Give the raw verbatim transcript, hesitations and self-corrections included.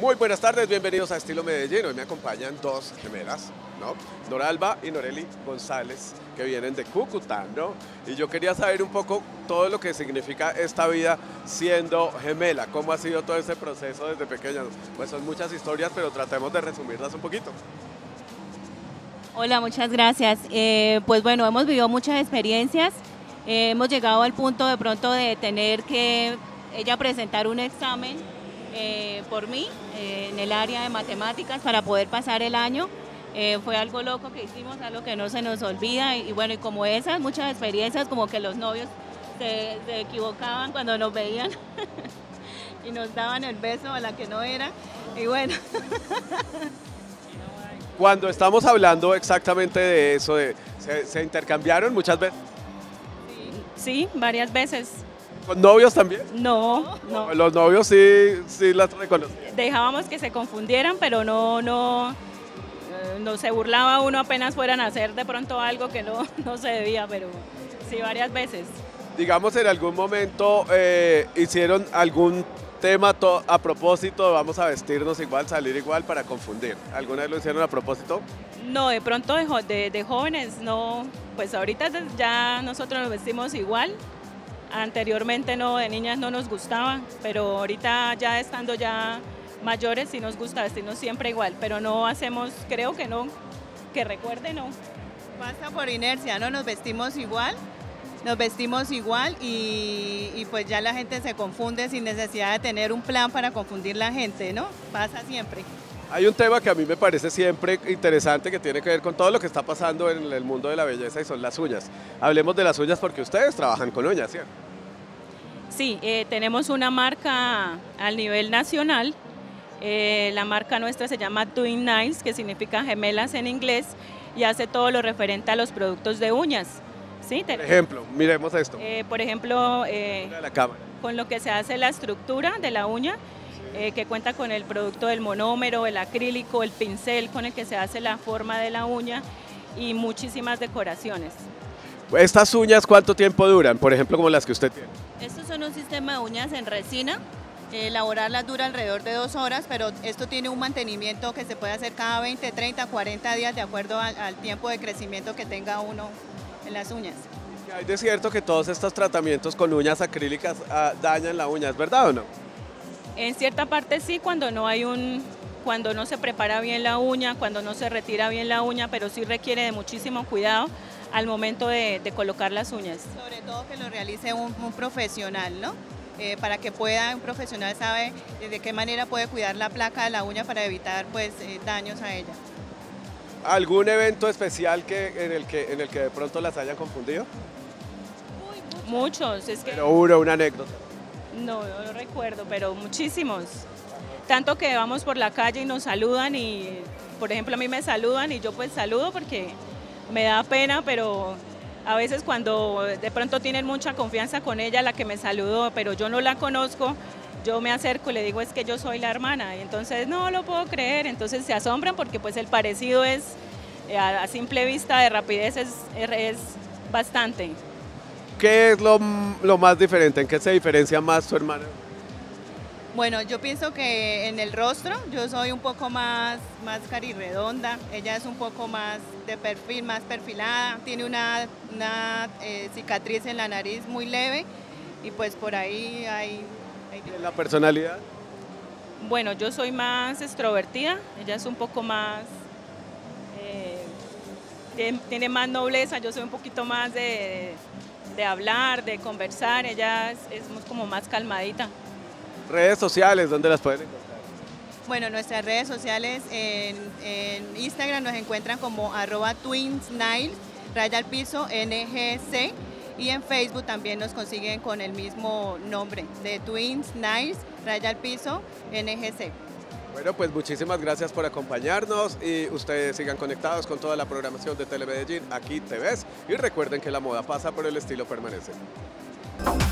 Muy buenas tardes, bienvenidos a Estilo Medellín. Hoy me acompañan dos gemelas, ¿no? Noralba y Noreli González, que vienen de Cúcuta, ¿no? Y yo quería saber un poco todo lo que significa esta vida siendo gemela. ¿Cómo ha sido todo ese proceso desde pequeñas? Pues son muchas historias, pero tratemos de resumirlas un poquito. Hola, muchas gracias. Eh, pues bueno, hemos vivido muchas experiencias. Eh, hemos llegado al punto de pronto de tener que ella presentar un examen eh, por mí eh, en el área de matemáticas para poder pasar el año. Eh, fue algo loco que hicimos, algo que no se nos olvida y, y bueno, y como esas, muchas experiencias, como que los novios se, se equivocaban cuando nos veían y nos daban el beso a la que no era y bueno. Cuando estamos hablando exactamente de eso, de, ¿se, se intercambiaron muchas veces? Sí, varias veces. ¿Con novios también? No, no. Los novios sí, sí las reconocían. Dejábamos que se confundieran, pero no, no, eh, no se burlaba uno apenas fueran a hacer de pronto algo que no, no se debía, pero sí varias veces. Digamos, en algún momento eh, hicieron algún tema a propósito, vamos a vestirnos igual, salir igual para confundir. ¿Alguna vez lo hicieron a propósito? No, de pronto de, de, de jóvenes, no, pues ahorita ya nosotros nos vestimos igual. Anteriormente no, de niñas no nos gustaba, pero ahorita ya estando ya mayores sí nos gusta vestirnos siempre igual, pero no hacemos, creo que no, que recuerde no. Pasa por inercia, ¿no? Nos vestimos igual, nos vestimos igual y, y pues ya la gente se confunde sin necesidad de tener un plan para confundir la gente, ¿no? Pasa siempre. Hay un tema que a mí me parece siempre interesante que tiene que ver con todo lo que está pasando en el mundo de la belleza y son las uñas. Hablemos de las uñas porque ustedes trabajan con uñas, ¿cierto? Sí, eh, tenemos una marca a nivel nacional. Eh, la marca nuestra se llama Twin Nails, que significa gemelas en inglés, y hace todo lo referente a los productos de uñas. ¿Sí? Por ejemplo, miremos esto. Eh, por ejemplo, eh, la cámara. Con lo que se hace la estructura de la uña, eh, que cuenta con el producto del monómero, el acrílico, el pincel con el que se hace la forma de la uña y muchísimas decoraciones. ¿Estas uñas cuánto tiempo duran? Por ejemplo, como las que usted tiene. Estos son un sistema de uñas en resina. Elaborarlas dura alrededor de dos horas, pero esto tiene un mantenimiento que se puede hacer cada veinte, treinta, cuarenta días de acuerdo al, al tiempo de crecimiento que tenga uno en las uñas. Hay de cierto que todos estos tratamientos con uñas acrílicas ah, dañan la uña, ¿es verdad o no? En cierta parte sí, cuando no hay un, cuando no se prepara bien la uña, cuando no se retira bien la uña, pero sí requiere de muchísimo cuidado al momento de, de colocar las uñas. Sobre todo que lo realice un, un profesional, ¿no? Eh, para que pueda, un profesional sabe de qué manera puede cuidar la placa de la uña para evitar pues eh, daños a ella. ¿Algún evento especial que, en, el que, en el que de pronto las hayan confundido? Muchos, es que... Pero uno, una anécdota. No, no recuerdo, pero muchísimos. Tanto que vamos por la calle y nos saludan y, por ejemplo, a mí me saludan y yo pues saludo porque me da pena, pero a veces cuando de pronto tienen mucha confianza con ella, la que me saludó, pero yo no la conozco, yo me acerco y le digo es que yo soy la hermana y entonces no lo puedo creer, entonces se asombran porque pues el parecido es, a, a simple vista de rapidez es, es bastante. ¿Qué es lo, lo más diferente? ¿En qué se diferencia más tu hermana? Bueno, yo pienso que en el rostro yo soy un poco más, más carirredonda, ella es un poco más de perfil, más perfilada, tiene una, una eh, cicatriz en la nariz muy leve y pues por ahí hay... hay... ¿En la personalidad? Bueno, yo soy más extrovertida, ella es un poco más... Eh, tiene, tiene más nobleza, yo soy un poquito más de... de hablar, de conversar, ella es, es como más calmadita. Redes sociales, ¿dónde las pueden encontrar? Bueno, nuestras redes sociales en, en Instagram nos encuentran como arroba twinsnails, raya al piso, N G C, y en Facebook también nos consiguen con el mismo nombre, de Twins Nails, raya al piso, N G C. Bueno, pues muchísimas gracias por acompañarnos y ustedes sigan conectados con toda la programación de Telemedellín, aquí te ves, y recuerden que la moda pasa, pero el estilo permanece.